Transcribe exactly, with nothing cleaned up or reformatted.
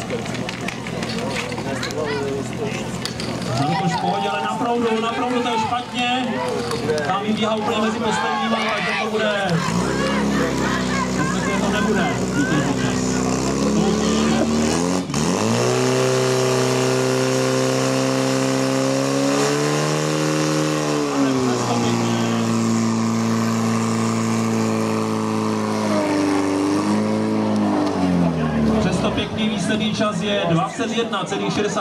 Velikoš v pohodě, ale na proudu, na proudu to je špatně. Tam vybíhá úplně mezi posledníma, ale to bude. Respektive to nebude vítězně. Přesto pěkný výsledný čas je dvacet jedna celá šedesát.